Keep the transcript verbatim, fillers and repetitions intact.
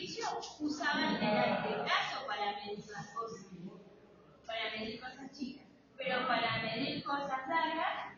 egipcios usaban el antebrazo para medir las cosas, para medir cosas chicas, pero para medir cosas largas